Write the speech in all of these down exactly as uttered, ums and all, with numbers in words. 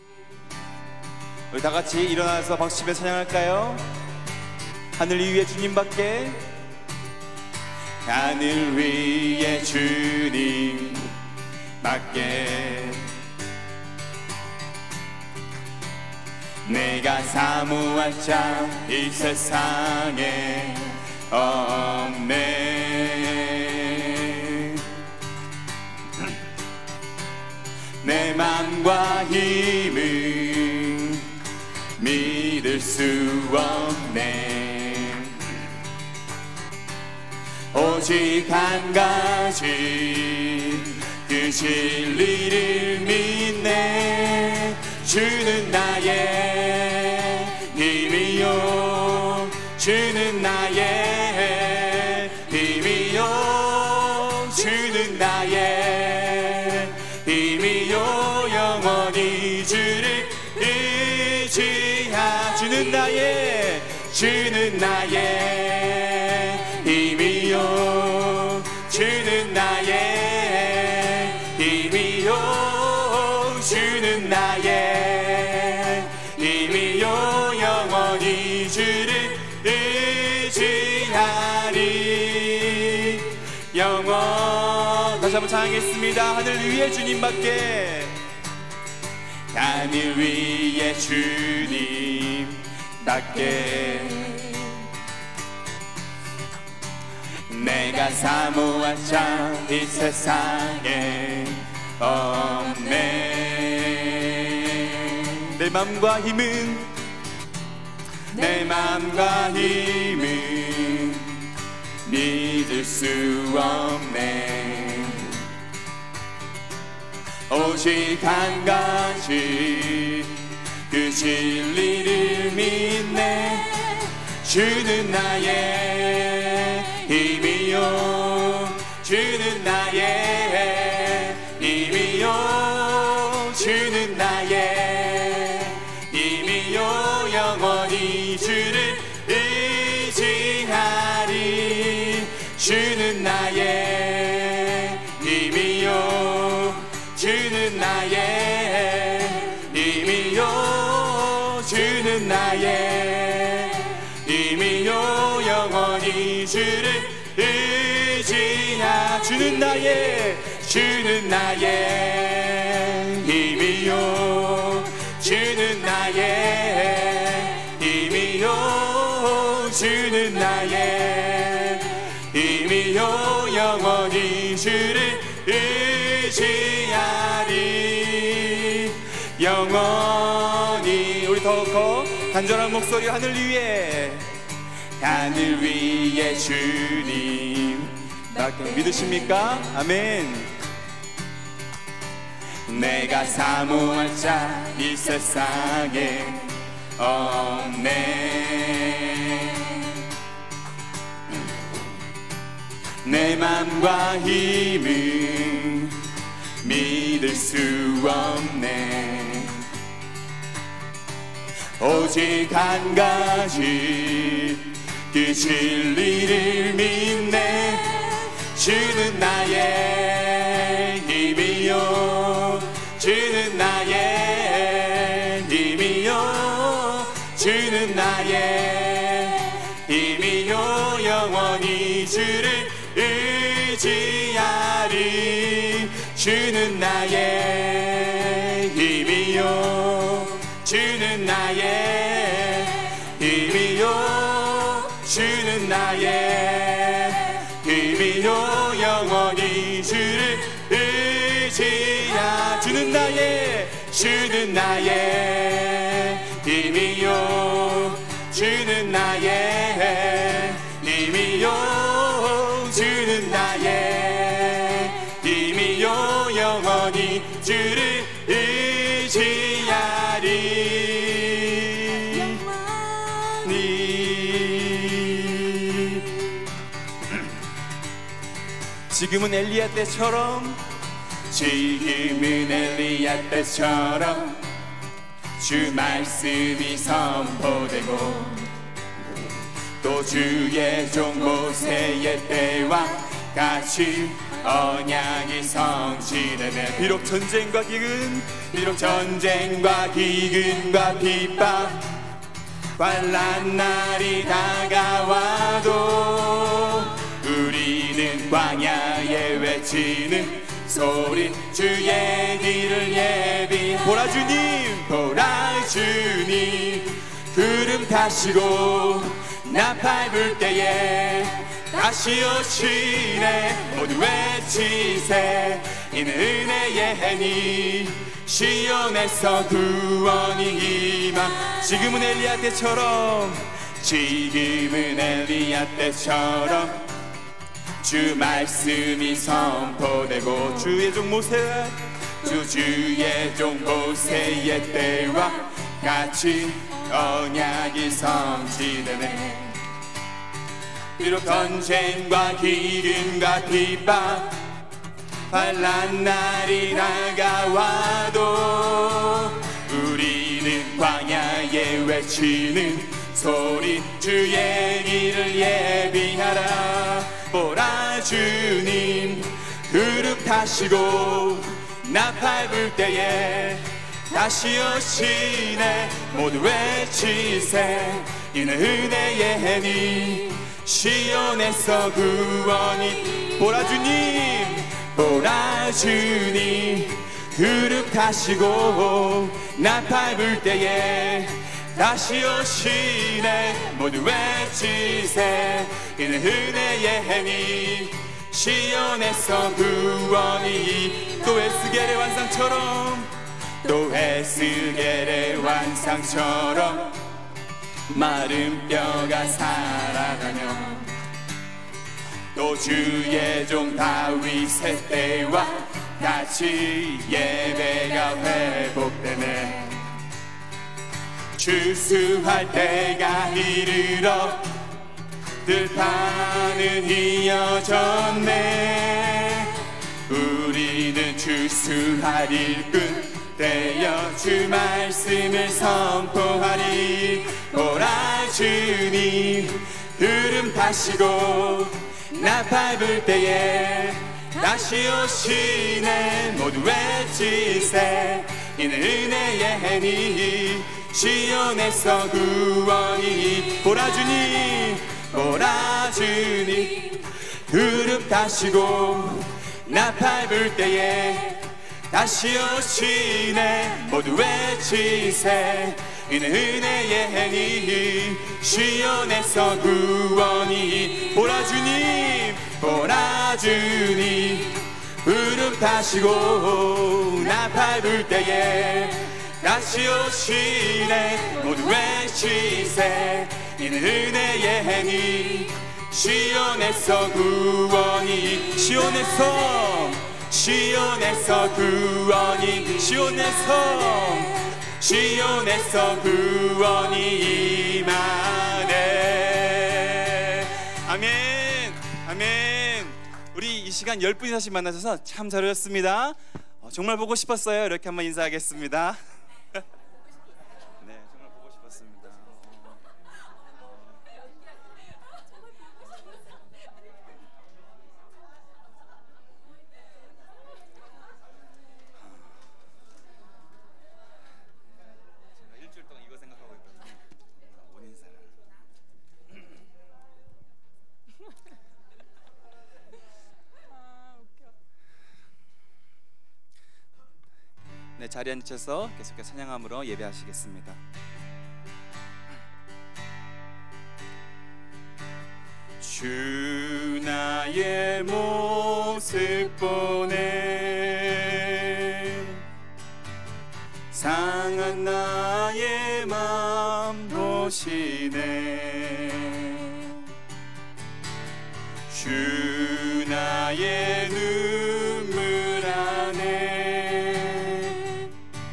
우리 다 같이 일어나서 박수치며 찬양할까요? 하늘 위에 주님밖에, 하늘 위에 주님밖에 내가 사모할 자 이 세상에 없네. 내 맘과 힘은 믿을 수 없네. 오직 한 가지 그 진리를 믿네. 주는 나의 힘이요, 주는 나의 힘이요, 주는 나의 힘이요. 영원히 주를 의지하. 주는 나의, 주는 나의 힘이요, 주는 나의 힘이요, 주는 나의 힘이요. 영원히 주를 의지하리. 영원. 다시 한번 찬양하겠습니다. 하늘 위에 주님밖에, 하늘 위에 주님밖에 내가 사모한 자 이 세상에 없네. 내 맘과 힘은, 내 맘과 힘은 믿을 수 없네. 오직 한 가지 그 진리를 믿네. 주는 나의 힘이요, 주는 나의 힘이요, 주는 나의 힘이요. 영원히 주를 의지하리. 주는 나의 힘이요, 주는 나의 힘이요, 주는 나의 힘이요. 영원히 주를 의지하. 주는 나의, 주는 나의 힘이요, 주는 나의 힘이요, 주는 나의 힘이요. 영원히 주를 의지하리. 영원히. 우리 더 간절한 목소리 하늘 위에, 하늘 위에 주님밖에 믿으십니까? 아멘. 내가 사모할 자 이 세상에 없네. 내 맘과 힘은 믿을 수 없네. 오직 한 가지 그 진리를 믿네. 주는 나의 힘이요, 주는 나의 힘이요, 주는 나의 힘이요. 영원히 주를 의지하리. 주는 나의 힘이요, 주는 나의 힘이요, 주는 나의 힘이요. 영원히 주를 의지하. 주는 나의, 주는 나의 힘이요, 주는 나의 힘이요, 주는 나의 힘이요. 영원히 주를 의지하리. 영원히. 지금은 엘리야 때처럼, 지금은 엘리야 때처럼 주 말씀이 선포되고, 또 주의 종 모세의 때와 같이 언약이 성취되네. 비록 전쟁과 기근, 비록 전쟁과 기근과 핍박, 환난 날이 다가와도 우리는 광야에 외치는 소리, 주의 길을 예비. 보라 주님, 보라 주님, 구름 타시고 나팔 불 때에 다시 오시네. 모두 외치세. 이는 은혜의 해니, 시온에서 구원이 임하. 지금은 엘리야 때처럼, 지금은 엘리야 때처럼 주 말씀이 선포되고, 주의 종 모세, 주 주의 종 모세의 때와 같이 언약이 성취되네. 비록 전쟁과 기근과 핍박, 환난 날이 다가와도 우리는 광야에 외치는 소리, 주의 길을 예비하라. 보라 주님, 구름 타시고 나팔 불 때에 다시 오시네. 모두 외치세. 이는 은혜의 해니, 시온에서 구원이. 보라 주님, 보라 주님, 구름 타시고 나팔 불 때에 다시 오시네. 모두 외치세. 이는 은혜의 해니, 시온에서 구원이. 또 에스겔의 환상처럼, 또 에스겔의 환상처럼 마른 뼈가 살아가며, 또 주의 종 다윗의 때와 같이 예배가 회복되네. 추수할 때가 이르러 들판은 이어졌네. 우리는 추수할 일꾼 되어 주 말씀을 선포하리. 보라 주님, 구름 타시고 나팔 불 때에 다시 오시네. 모두 외치세. 이는 은혜의 해니, 시온에서 구원이. 보라 주님, 보라 주님, 구름 타시고 나팔 불 때에 다시 오시네. 모두 외치세. 이는 은혜의 해니, 시온에서 구원이. 보라 주님, 보라 주님, 구름 타시고 나팔 불 때에 다시 오시네. 모두 외치세. 이는 은혜의 해니, 시온에서 구원이. 시온에서, 시온에서 구원이. 시온에서, 시온에서 구원이 임하네. 아멘, 아멘. 우리 이 시간 열 분이 다시 만나셔서 참 잘 오셨습니다. 어, 정말 보고 싶었어요. 이렇게 한번 인사하겠습니다. 네, 정말 보고 싶었습니다. 제가 일주일 동안 이거 생각하고 있거든요. 원인사를. 네, 자리에 앉으셔서 계속해서 찬양함으로 예배하시겠습니다. 주 나의 모습 보네, 상한 나의 맘 보시네. 주 나의 눈물 안에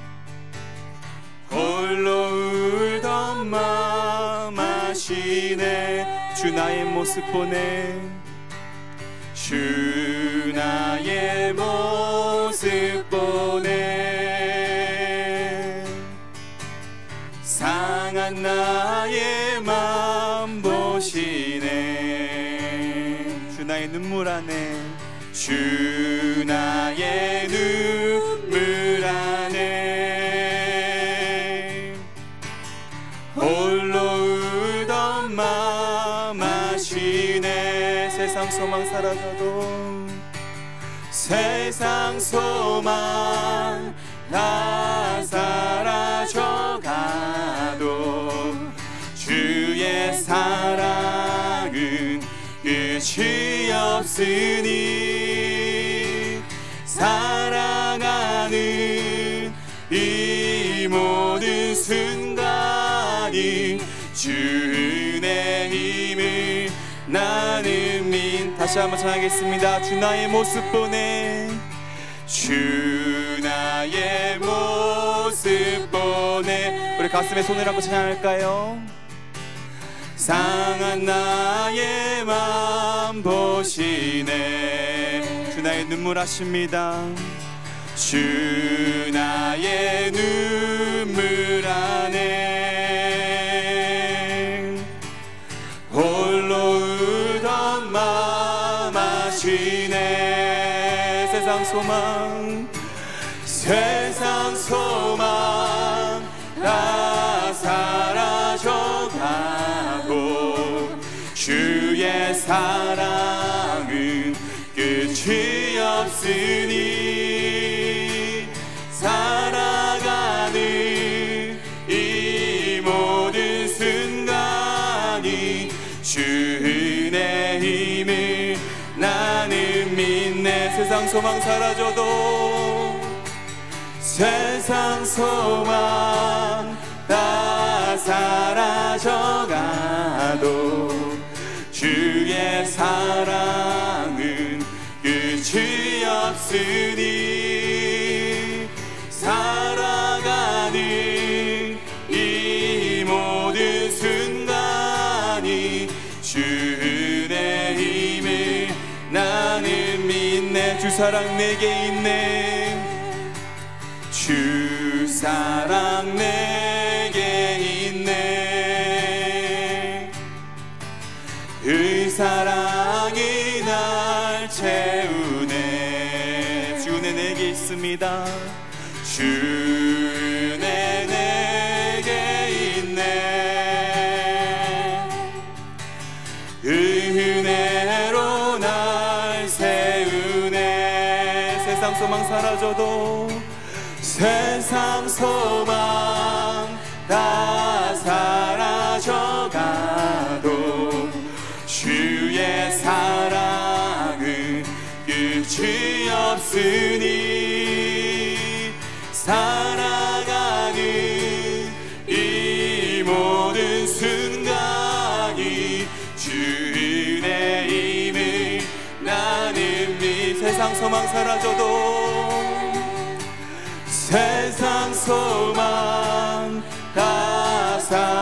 홀로 울던 마음 아시네. 주 나의 모습 보네, 주 나의 모습 보네. 상한 나의 맘 보시네. 주 나의 눈물 안에, 주 주 나의 눈물 안에 홀로 울던 마음 아시네. 세상 소망 사라져도 세상 소망 다 사라져가도 주의 사랑은 끝이 없으니 살아가는 이 모든 순간이 주 은혜 힘을 나는 민. 다시 한번 찬양하겠습니다. 주 나의 모습 보내, 주 나의 모습 보내. 우리 가슴에 손을 얹고 찬양할까요? 상한 나의 맘 보시네. 주 나의 눈물 아십니다. 주 나의 눈물 안에 홀로 울던 마음 아시네. 세상 소망 세상 소망 다 사라져가고 주의 사랑은 끝이 없으니 살아가는 이 모든 순간이 주 은혜 힘을 나는 믿네. 세상 소망 사라져도 세상 소망 다 사라져가도 주의 사랑은 끝이 없으니 살아가는 이 모든 순간이 주 은혜 힘을 나는 믿네. 주 사랑 내게 있네. 주 사랑 내게 있네. 그 사랑이 날 채우네. 주 은혜 내게 있습니다. 주 은혜 내게 있네. 그 은혜로 날 세우네. 세상 소망 사라져도 세상 소망 다 사라져가도 주의 사랑은 끝이 없으니 살아가는 이 모든 순간이 주 은혜 힘을 나는 믿. 세상 소망 사라져도 세상 소망 다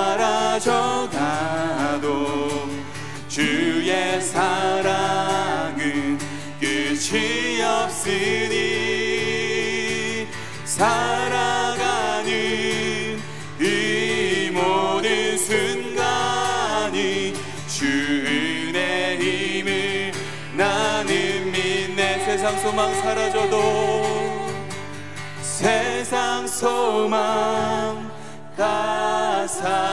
사라져가도 주의 사랑은 끝이 없으니 살아가는 이 모든 순간이 주 은혜 힘을 나는 믿네. 세상 소망 사라져도 세상 소망 다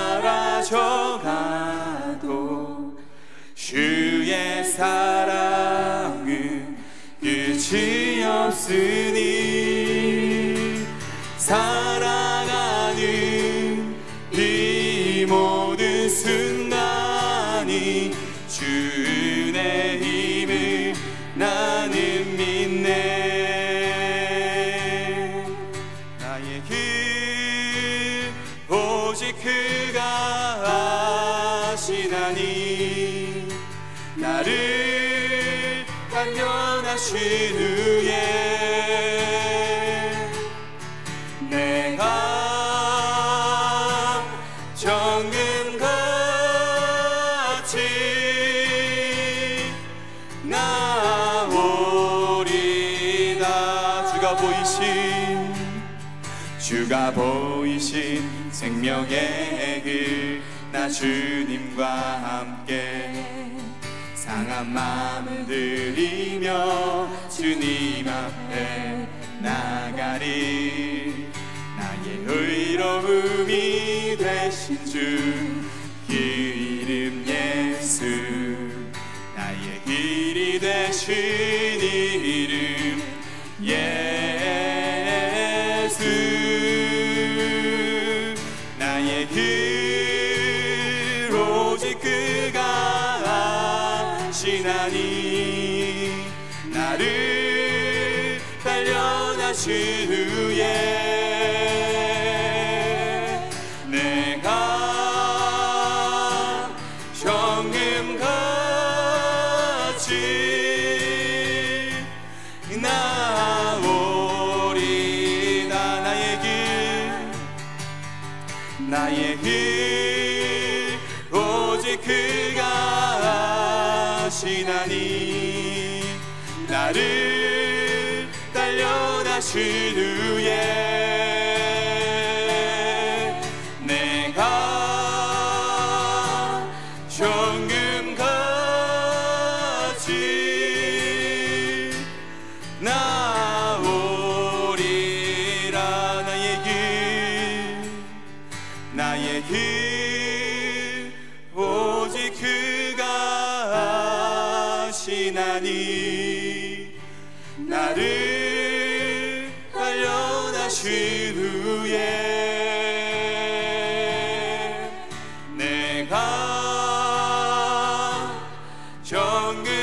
사라져가도 주의 사랑은 끝이 없으니 살아가는 이 모든 순간이 주 은혜 힘을 나는 믿네. 오직 그가 아시나니 나를 단련하신 후에 내가 정금같이 나오리다. 주가 보이신 주가 보이신 생명의 길 나 주님과 함께 강한 마음을 들이며 주님 앞에 나가리. 나의 의로움이 되신 주 그 이름 예수, 나의 길이 되신 이름 예수. 나의 길 오직 그가 아시나니. 나를 단련하신 후에 내가 정금같이 나오리다. 나의 길 나의 길 오직 그가 아시나니. 나를 단련하신 후에 내가 정금같이 나오리라. 나의 길 나의 길 오직 그가 아시나니. 나를 단련하신 후에 내가 정금